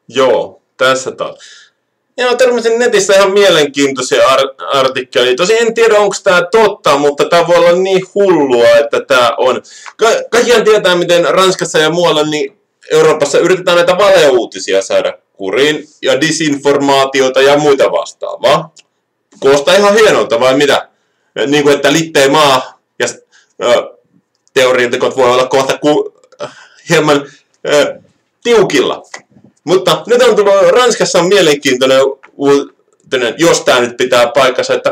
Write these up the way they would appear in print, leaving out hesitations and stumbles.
Joo, tässä taas. Joo, törmäsin netissä ihan mielenkiintoisia artikkeleja. Tosin en tiedä, onko tämä totta, mutta tämä voi olla niin hullua, että tämä on. Kaikkiaan tietää, miten Ranskassa ja muualla niin Euroopassa yritetään näitä valeuutisia saada kuriin ja disinformaatiota ja muita vastaavaa. Kuulostaa ihan hienolta, vai mitä? Niin kuin, että litteä maa ja teoriantekot voi olla kohta hieman tiukilla. Mutta nyt on tullut Ranskassa on mielenkiintoinen uutinen, jos tämä nyt pitää paikkansa, että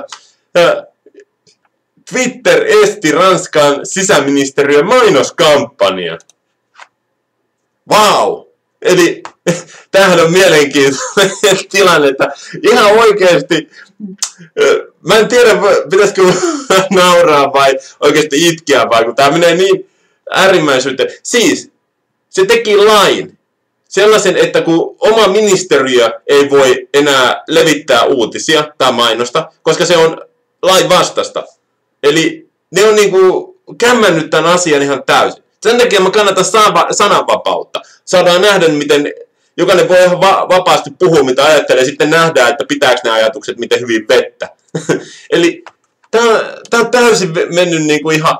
Twitter esti Ranskan sisäministeriön mainoskampanja. Vau! Wow. Eli tämähän on mielenkiintoinen tilanne, että ihan oikeasti, mä en tiedä pitäisikö nauraa vai oikeasti itkeä vai kun tämä menee niin äärimmäisyyteen. Siis, se teki lain. Sellaisen, että kun oma ministeriö ei voi enää levittää uutisia tai mainosta, koska se on lain vastasta. Eli ne on niinku kämmännyt tämän asian ihan täysin. Sen takia mä kannatan sananvapautta. Saadaan nähdä, miten jokainen voi ihan vapaasti puhua, mitä ajattelee, ja sitten nähdään, että pitääkö ne ajatukset miten hyvin vettä. Eli tää on täysin mennyt niinku ihan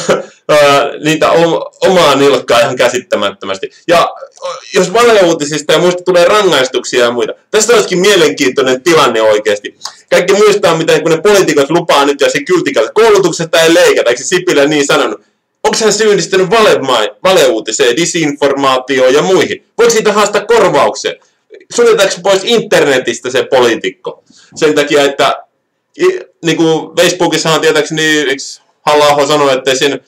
niitä omaa nilkkaa ihan käsittämättömästi. Ja jos valeuutisista ja muista tulee rangaistuksia ja muita. Tästä olisikin mielenkiintoinen tilanne oikeasti. Kaikki muistaa, miten kun ne poliitikot lupaa nyt ja se kyltikällä koulutuksesta ei leikata, eikö se Sipilä niin sanonut? Onko hän syyllistynyt valeuutiseen, disinformaatioon ja muihin? Voiko siitä haastaa korvauksen? Suljetaanko pois internetistä se poliitikko? Sen takia, että niin kuin Facebookissahan tietääkseni Halla-aho sanoi, että sen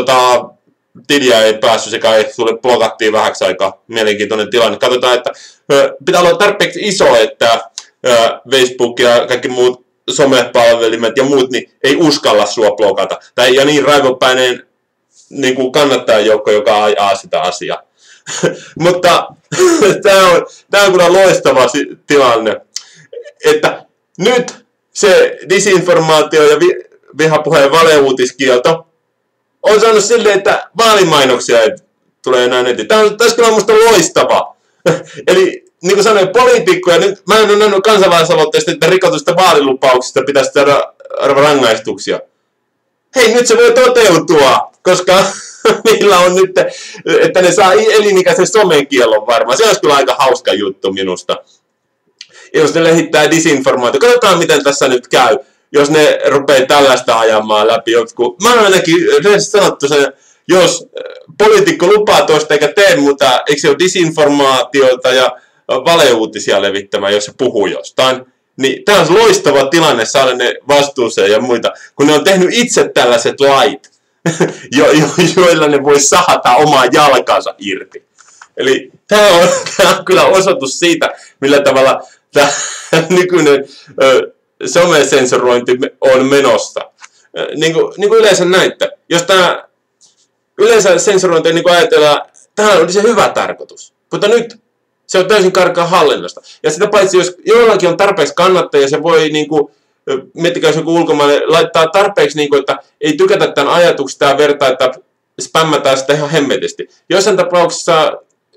tiliä ei päässyt sekä ei sulle blokattiin vähäksi aikaa. Mielenkiintoinen tilanne. Katsotaan, että pitää olla tarpeeksi iso, että Facebook ja kaikki muut somepalvelimet ja muut niin ei uskalla sua blokata. Ja niin raivopäinen niin kuin kannattajajoukko, joka ajaa sitä asiaa. Mutta tämä on kyllä loistava tilanne, että nyt se disinformaatio ja vihapuheen valeuutiskielto on saanut silleen, että vaalimainoksia ei tule enää netin. Tämä olisi kyllä minusta loistava. Eli niin kuin sanoin, poliitikkoja, nyt mä en ole nähnyt kansalaisaloitteesta, että rikotusta vaalilupauksista pitäisi saada rangaistuksia. Hei, nyt se voi toteutua, koska niillä on nyt, että ne saa elinikäisen somekiellon varmaan. Se olisi kyllä aika hauska juttu minusta. Jos ne lehittää disinformaatio. Katsotaan, miten tässä nyt käy, jos ne rupeaa tällaista ajamaan läpi. Mä oon ainakin sanottu sen, jos poliitikko lupaa toista eikä tee muuta, eikö se ole disinformaatiota ja valeuutisia levittämään, jos se puhuu jostain. Niin tämä on loistava tilanne saada ne vastuuseen ja muita, kun ne on tehnyt itse tällaiset lait, joilla ne voi sahata omaa jalkansa irti. Eli tämä on kyllä osoitus siitä, millä tavalla tämä nykyinen somesensurointi on menossa. Niin kuin yleensä näitte, jos tämä yleensä sensurointi niin kuin ajatellaan, tämä on se hyvä tarkoitus, mutta nyt se on täysin karkaa hallinnasta. Ja sitä paitsi, jos jollakin on tarpeeksi kannattajia, se voi, niin kuin, miettikää jos joku ulkomaille, laittaa tarpeeksi, niin kuin, että ei tykätä tämän ajatuksesta ja vertaa, että spämmätään sitä ihan hemmetisti. Joissain tapauksissa,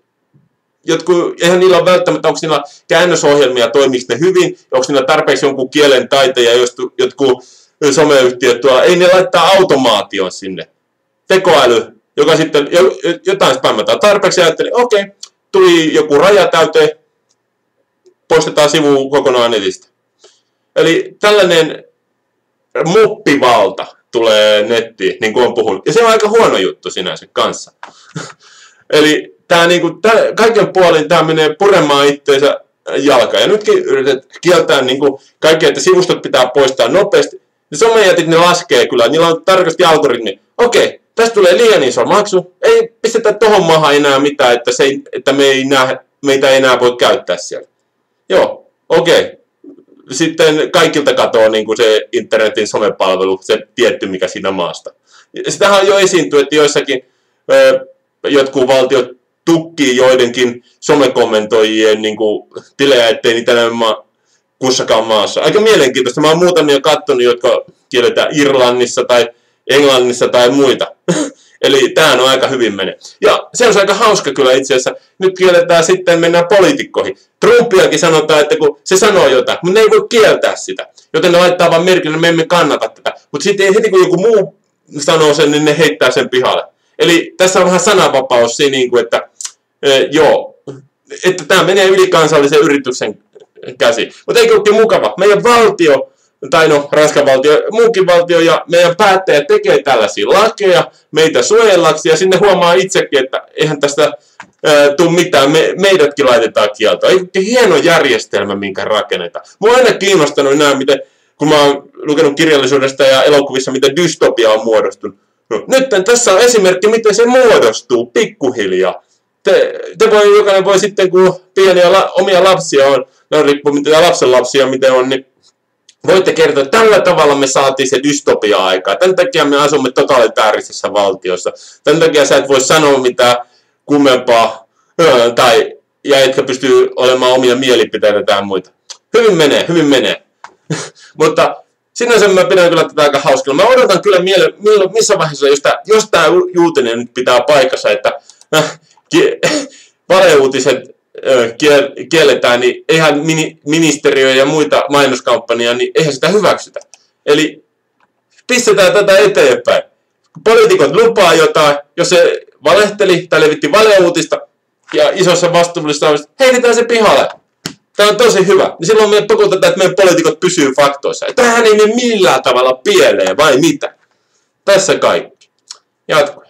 eihän niillä ole välttämättä, onko niillä käännösohjelmia, toimiiko ne hyvin, onko niillä tarpeeksi jonkun kielen taiteja, jotkut someyhtiöt tuolla, ei ne laittaa automaation sinne. Tekoäly, joka sitten jotain spämmätään tarpeeksi ja ajattelee, okei. Tuli joku raja täyteen, poistetaan sivu kokonaan netistä. Eli tällainen muppivalta tulee nettiin, niin kuin on puhunut. Ja se on aika huono juttu sinänsä kanssa. Eli tämä niinku, kaiken puolin tämä menee puremaan itseensä jalkaan. Ja nytkin yritetään kieltää niinku kaikki, että sivustot pitää poistaa nopeasti. Ja somejätit ne laskee kyllä, niillä on tarkasti algoritmi. Okei. Tästä tulee liian iso maksu. Ei pistetä tohon maahan enää mitään, että meitä ei enää voi käyttää siellä. Joo, okei. Sitten kaikilta katoaa niin kuin se internetin somepalvelu, se tietty mikä siinä maasta. Sitähän on jo esiintynyt, että joissakin jotkut valtiot tukkii joidenkin somekommentoijien niin kuin tilejä, ettei niitä näy kussakaan maassa. Aika mielenkiintoista. Mä oon muutamia katsonut, jotka kielletään Irlannissa tai Englannissa tai muita. Eli tämähän on aika hyvin menee. Ja se on aika hauska kyllä itse asiassa. Nyt kielletään sitten, mennään poliitikkoihin. Trumpiakin sanotaan, että kun se sanoo jotain, mutta ne ei voi kieltää sitä. Joten ne laittaa vaan merkille, että me emme kannata tätä. Mutta sitten heti kun joku muu sanoo sen, niin ne heittää sen pihalle. Eli tässä on vähän sananvapaus siinä, että joo, että tämä menee ylikansallisen yrityksen käsiin. Mutta eikö olekin mukava? Meidän valtio, tai no Ranskan valtio, muukin valtio ja meidän päättäjät tekee tällaisia lakeja meitä suojellaksi ja sinne huomaa itsekin, että eihän tästä tule mitään, meidätkin laitetaan kieltoon. Eikö hieno järjestelmä, minkä rakennetaan. Mua on aina kiinnostanut nämä, miten, kun mä oon lukenut kirjallisuudesta ja elokuvissa, miten dystopia on muodostunut. No, nyt tässä on esimerkki, miten se muodostuu pikkuhiljaa. Jokainen voi sitten, kun pieniä omia lapsia on, no riippuu mitä lapsen lapsia miten on, niin voitte kertoa, että tällä tavalla me saatiin se dystopia-aikaa. Tämän takia me asumme totalitaarisessa valtiossa. Tämän takia sä et voi sanoa mitään kummempaa, ja etkä pysty olemaan omia mielipiteitä tai muita. Hyvin menee. Mutta sinänsä mä pidän kyllä tätä aika hauskalla. Mä odotan kyllä missä vaiheessa, jos tämä uutinen nyt pitää paikassa, että valeuutiset kielletään, niin eihän ministeriö ja muita mainoskampanjaa, niin eihän sitä hyväksytä. Eli pistetään tätä eteenpäin. Poliitikot lupaa jotain, jos se valehteli tai levitti valeuutista ja isossa vastuullisessa heitetään se pihalle. Tämä on tosi hyvä. Niin silloin me pakotetaan, että meidän poliitikot pysyy faktoissa. Tämähän ei mene millään tavalla pieleen, vai mitä? Tässä kaikki. Jatko.